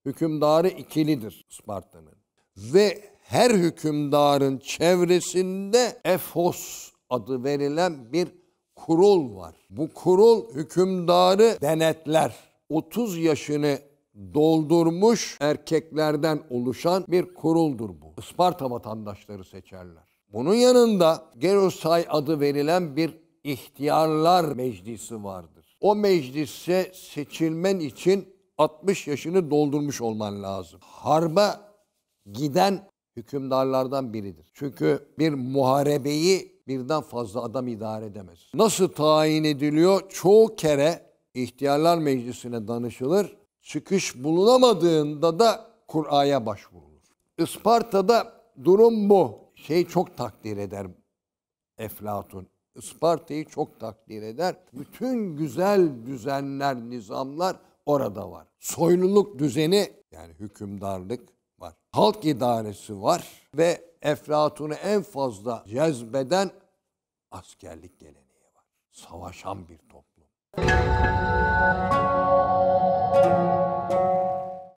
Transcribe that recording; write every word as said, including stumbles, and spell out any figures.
Hükümdarı ikilidir Isparta'nın. Ve her hükümdarın çevresinde Efos adı verilen bir kurul var. Bu kurul hükümdarı denetler. otuz yaşını doldurmuş erkeklerden oluşan bir kuruldur bu. Isparta vatandaşları seçerler. Bunun yanında Gerosay adı verilen bir ihtiyarlar meclisi vardır. O meclise seçilmen için altmış yaşını doldurmuş olman lazım. Harba giden hükümdarlardan biridir. Çünkü bir muharebeyi birden fazla adam idare edemez. Nasıl tayin ediliyor? Çoğu kere ihtiyarlar meclisine danışılır. Çıkış bulunamadığında da Kur'a'ya başvurulur. Isparta'da durum bu. Şey çok takdir eder Eflatun. Isparta'yı çok takdir eder. Bütün güzel düzenler, nizamlar orada var. Soyluluk düzeni, yani hükümdarlık var. Halk idaresi var ve Eflatun'u en fazla cezbeden askerlik geleneği var. Savaşan bir toplum.